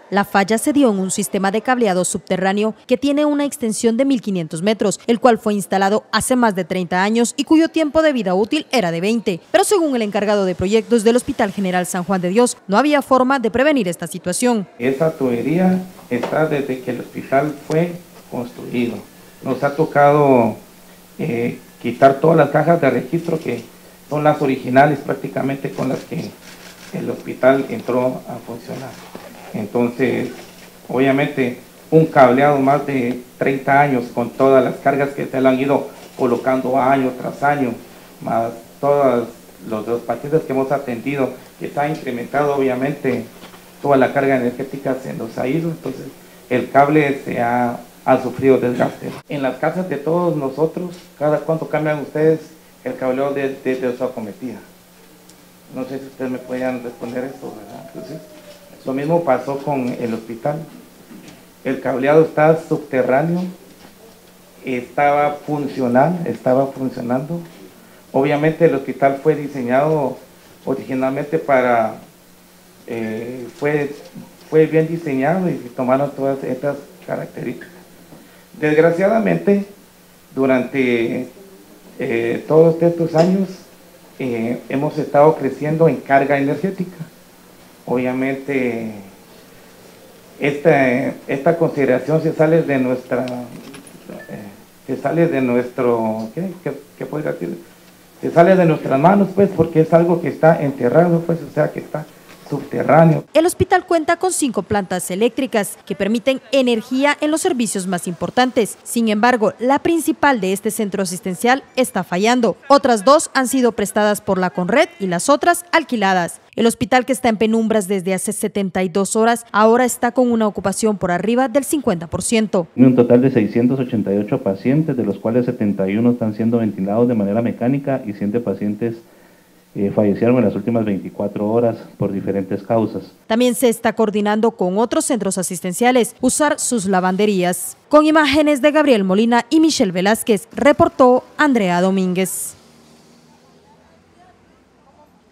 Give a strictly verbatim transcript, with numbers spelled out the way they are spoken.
La falla se dio en un sistema de cableado subterráneo que tiene una extensión de mil quinientos metros, el cual fue instalado hace más de treinta años y cuyo tiempo de vida útil era de veinte. Pero según el encargado de proyectos del Hospital General San Juan de Dios, no había forma de prevenir esta situación. Esa tubería está desde que el hospital fue construido. Nos ha tocado eh, quitar todas las cajas de registro que son las originales prácticamente con las que el hospital entró a funcionar. Entonces, obviamente, un cableado más de treinta años con todas las cargas que se le han ido colocando año tras año, más todos los, los pacientes que hemos atendido, que se ha incrementado obviamente toda la carga energética se nos ha ido, entonces el cable se ha, ha sufrido desgaste. En las casas de todos nosotros, ¿cada cuánto cambian ustedes el cableado de, de, de su acometida? No sé si ustedes me puedan responder esto, ¿verdad? Entonces, lo mismo pasó con el hospital. El cableado está subterráneo, estaba funcional, estaba funcionando. Obviamente el hospital fue diseñado originalmente para, eh, fue, fue bien diseñado y tomaron todas estas características. Desgraciadamente, durante eh, todos estos años, eh, hemos estado creciendo en carga energética. Obviamente, esta, esta consideración se sale de nuestra, eh, se sale de nuestro, ¿qué, qué, qué podría decir? Se sale de nuestras manos, pues, porque es algo que está enterrado, pues, o sea, que está subterráneo. El hospital cuenta con cinco plantas eléctricas que permiten energía en los servicios más importantes. Sin embargo, la principal de este centro asistencial está fallando. Otras dos han sido prestadas por la Conred y las otras alquiladas. El hospital, que está en penumbras desde hace setenta y dos horas, ahora está con una ocupación por arriba del cincuenta por ciento. Un total de seiscientos ochenta y ocho pacientes, de los cuales setenta y uno están siendo ventilados de manera mecánica y siete pacientes Eh, fallecieron en las últimas veinticuatro horas por diferentes causas. También se está coordinando con otros centros asistenciales usar sus lavanderías. Con imágenes de Gabriel Molina y Michelle Velázquez, reportó Andrea Domínguez.